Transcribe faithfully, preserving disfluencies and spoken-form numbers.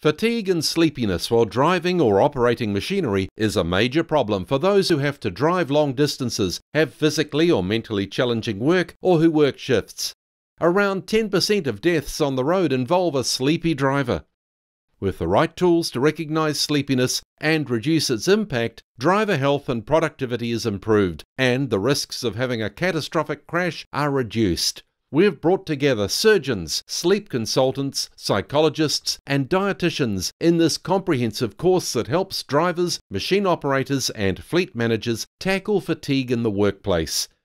Fatigue and sleepiness while driving or operating machinery is a major problem for those who have to drive long distances, have physically or mentally challenging work, or who work shifts. Around ten percent of deaths on the road involve a sleepy driver. With the right tools to recognise sleepiness and reduce its impact, driver health and productivity is improved, and the risks of having a catastrophic crash are reduced. We've brought together surgeons, sleep consultants, psychologists and dietitians in this comprehensive course that helps drivers, machine operators and fleet managers tackle fatigue in the workplace.